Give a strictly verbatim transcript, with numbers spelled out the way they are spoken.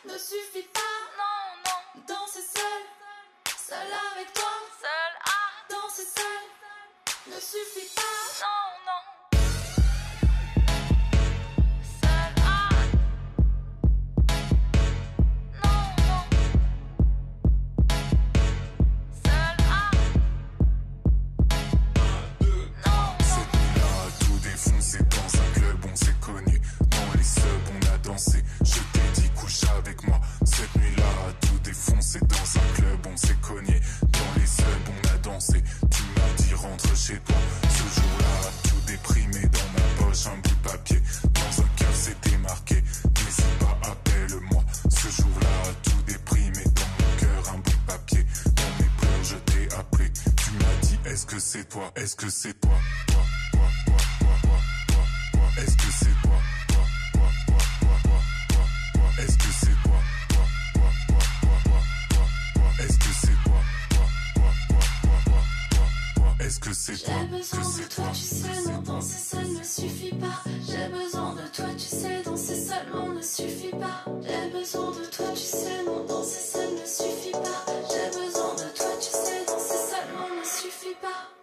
ne suffit pas. Non, non. Danser seul, seul avec toi. Seul à danser seul ne suffit pas. Non, non. Seul à. Non, non. Seul à. Non, non. Cette nuit-là, tout défoncé dans un club, on s'est connu. Dans les subs, on a dansé. Je t'ai dit couche avec moi. Cette nuit-là, tout défoncé dans un club, on s'est cogné. Dans les subs, on a dansé. Tu m'as dit rentre chez toi. Ce jour-là, tout déprimé dans ma poche, un bout de papier. Dans un cœur, c'était marqué. N'hésite pas, appelle-moi. Ce jour-là, tout déprimé dans mon cœur, un bout de papier. Dans mes pleurs, je t'ai appelé. Tu m'as dit, est-ce que c'est toi? Est-ce que c'est toi? Toi, toi, toi, toi, toi, toi, toi. Est-ce que c'est toi? Toi, toi, toi, toi, toi, toi, toi. Est-ce que c'est toi? Toi, toi, toi, toi, toi, toi, toi. Est-ce que c'est toi? Toi, toi, toi, toi, toi, toi, toi. Est-ce que c'est toi? J'ai besoin de toi, tu sais, non, danser seul ne suffit pas. J'ai besoin de toi, tu sais, danser seulement ne suffit pas. J'ai besoin de toi, tu sais, non, danser seul ne suffit pas. J'ai besoin de toi, tu sais, danser seulement ne suffit pas.